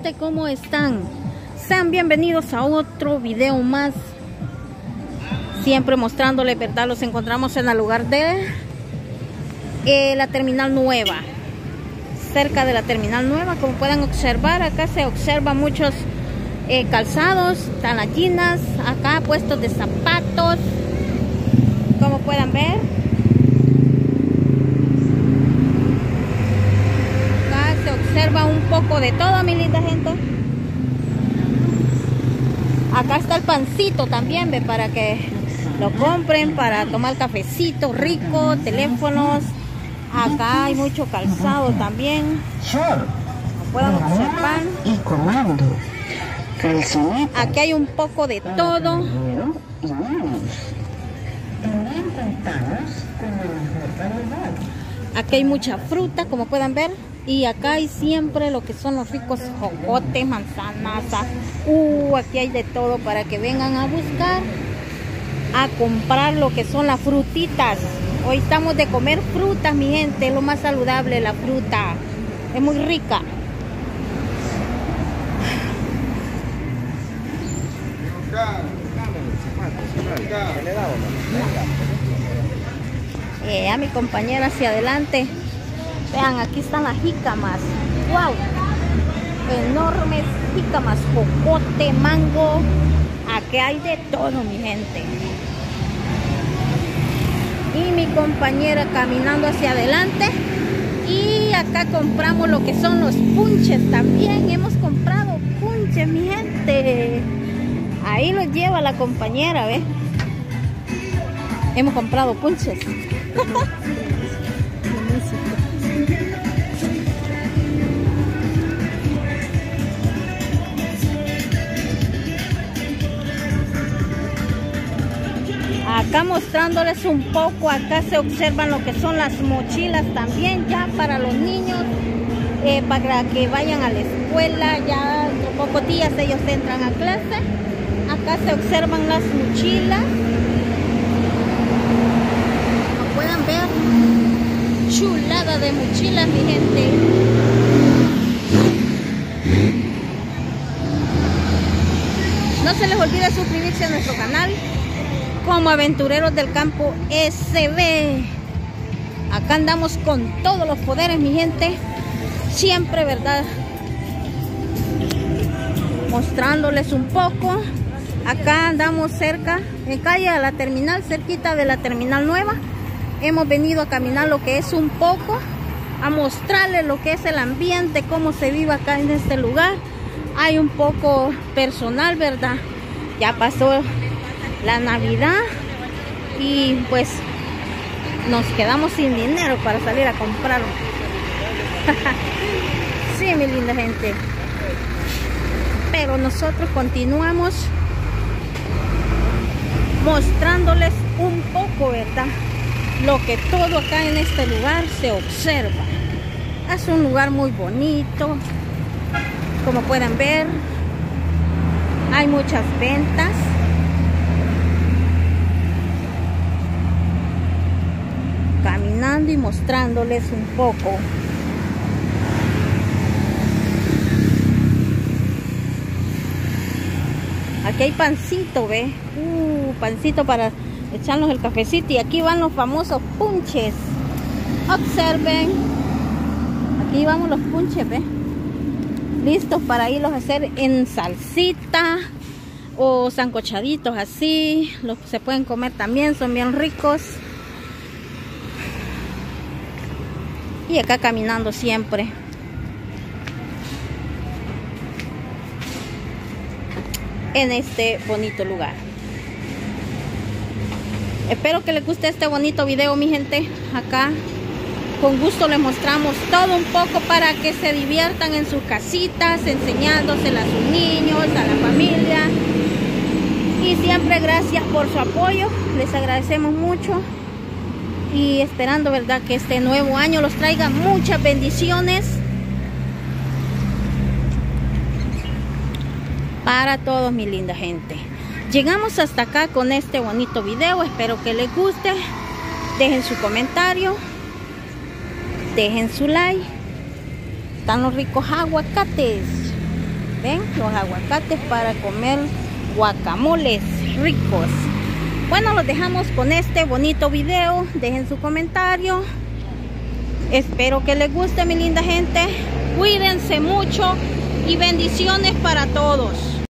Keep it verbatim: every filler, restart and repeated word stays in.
gente, ¿cómo están? Sean bienvenidos a otro video más. Siempre mostrándoles, ¿verdad? Los encontramos en el lugar de eh, la terminal nueva. Cerca de la terminal nueva, como pueden observar, acá se observan muchos eh, calzados, están las ginas, acá puestos de zapatos, como puedan ver. Acá se observa un poco de todo, mi linda gente. Acá está el pancito también, ve, para que lo compren, para tomar cafecito rico, teléfonos. Acá hay mucho calzado también. Como pueden observar. Y comando. Aquí hay un poco de todo. Aquí hay mucha fruta, como pueden ver. Y acá hay siempre lo que son los ricos jocotes, manzanas. Uh, aquí hay de todo para que vengan a buscar, a comprar lo que son las frutitas. Hoy estamos de comer frutas, mi gente. Es lo más saludable, la fruta. Es muy rica. Eh, a mi compañera hacia adelante. Vean, aquí están las jícamas. ¡Wow! Enormes jícamas, jocote, mango. Aquí hay de todo, mi gente. Y mi compañera caminando hacia adelante. Y acá compramos lo que son los punches también. Hemos comprado punches, mi gente. Ahí los lleva la compañera, ¿ves? Hemos comprado punches. Acá mostrándoles un poco, acá se observan lo que son las mochilas también ya para los niños, eh, para que vayan a la escuela. Ya en pocos días ellos entran a clase. Acá se observan las mochilas, como pueden ver, chulada de mochilas, mi gente. No se les olvide suscribirse a nuestro canal como Aventureros del Campo S B. Acá andamos con todos los poderes, mi gente. Siempre, ¿verdad? Mostrándoles un poco. Acá andamos cerca, en calle a la terminal, cerquita de la terminal nueva. Hemos venido a caminar lo que es un poco, a mostrarles lo que es el ambiente, cómo se vive acá en este lugar. Hay un poco personal, ¿verdad? Ya pasó la Navidad y pues nos quedamos sin dinero para salir a comprarlo. Sí, mi linda gente, pero nosotros continuamos mostrándoles un poco, ¿verdad? Lo que todo acá en este lugar se observa. Es un lugar muy bonito, como pueden ver. Hay muchas ventas. Caminando y mostrándoles un poco. Aquí hay pancito, ¿ve? Uh, pancito para echarnos el cafecito. Y aquí van los famosos punches. Observen. Aquí vamos los punches, ¿ve? Listos para irlos a hacer en salsita o sancochaditos así. Los se pueden comer también, son bien ricos. Y acá caminando siempre. En este bonito lugar. Espero que les guste este bonito video, mi gente. Acá con gusto les mostramos todo un poco para que se diviertan en sus casitas, enseñándosela a sus niños, a la familia. Y siempre gracias por su apoyo. Les agradecemos mucho. Y esperando, ¿verdad?, que este nuevo año los traiga muchas bendiciones para todos, mi linda gente. Llegamos hasta acá con este bonito video. Espero que les guste. Dejen su comentario, dejen su like. Están los ricos aguacates. ven, los aguacates para comer guacamoles ricos. Bueno, los dejamos con este bonito video. Dejen su comentario. Espero que les guste, mi linda gente. Cuídense mucho y bendiciones para todos.